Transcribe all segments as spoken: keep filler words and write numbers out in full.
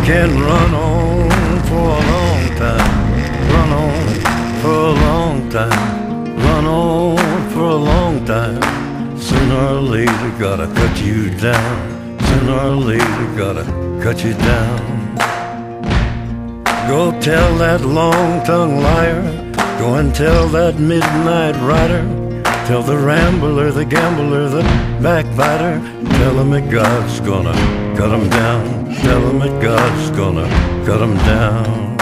can run on for a long time, run on for a long time, run on for a long time. Sooner or later gotta cut you down, sooner or later gotta cut you down. Go tell that long-tongued liar, go and tell that midnight rider, tell the rambler, the gambler, the backbiter, tell him that God's gonna cut him down, tell him that God's gonna cut him down.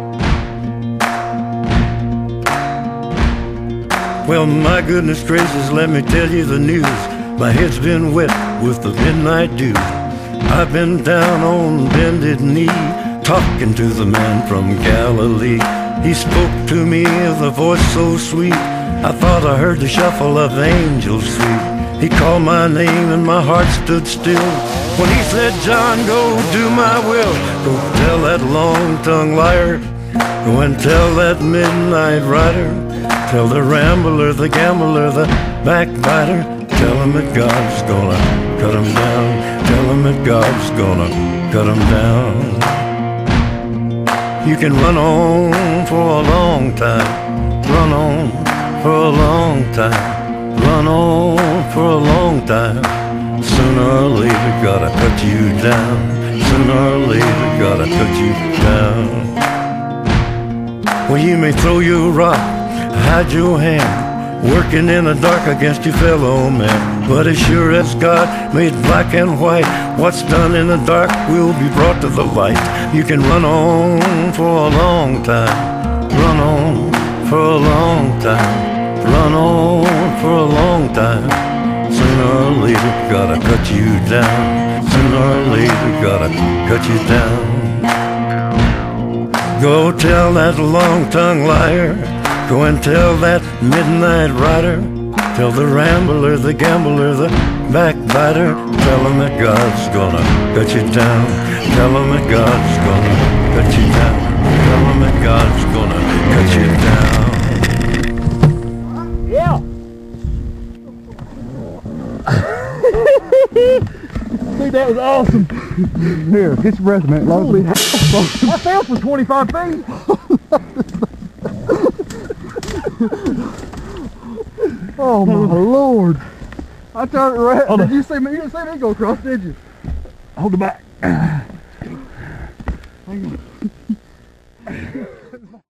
Well, my goodness gracious, let me tell you the news. My head's been wet with the midnight dew. I've been down on bended knee, talking to the man from Galilee. He spoke to me with a voice so sweet, I thought I heard the shuffle of angels sweet. He called my name and my heart stood still when he said, John, go do my will. Go tell that long-tongued liar, go and tell that midnight rider, tell the rambler, the gambler, the backbiter, tell him that God's gonna cut him down, tell him that God's gonna cut him down. You can run on for a long time, run on for a long time, run on for a long time. Sooner or later gotta cut you down, sooner or later gotta cut you down. Well, you may throw your rock, hide your hand, working in the dark against your fellow man, but as sure as God made black and white, what's done in the dark will be brought to the light. You can run on for a long time, run on for a long time, run on for a long time. Sooner or later gotta cut you down, sooner or later gotta cut you down. Go tell that long-tongued liar, go and tell that midnight rider, tell the rambler, the gambler, the backbiter, tell him that God's gonna cut you down, tell him that God's gonna cut you down, tell him that God's gonna cut you down. Yeah. Dude, that was awesome. Here, get your breath a minute. Holy hell. I fell for twenty-five feet. Oh my Lord. I turned around. Did you see me? You didn't see me go across, did you? Hold it back. Hang on.